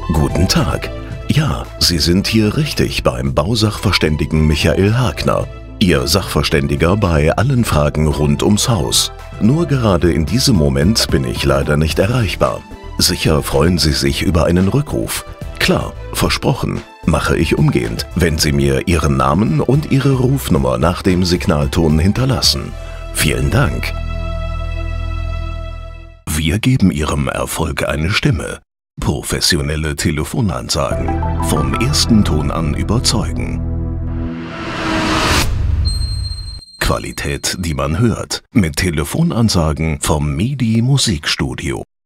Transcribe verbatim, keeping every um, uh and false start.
Guten Tag. Ja, Sie sind hier richtig beim Bausachverständigen Michael Hagner. Ihr Sachverständiger bei allen Fragen rund ums Haus. Nur gerade in diesem Moment bin ich leider nicht erreichbar. Sicher freuen Sie sich über einen Rückruf. Klar, versprochen, mache ich umgehend, wenn Sie mir Ihren Namen und Ihre Rufnummer nach dem Signalton hinterlassen. Vielen Dank. Wir geben Ihrem Erfolg eine Stimme. Professionelle Telefonansagen. Vom ersten Ton an überzeugen. Qualität, die man hört. Mit Telefonansagen vom Midi Musikstudio.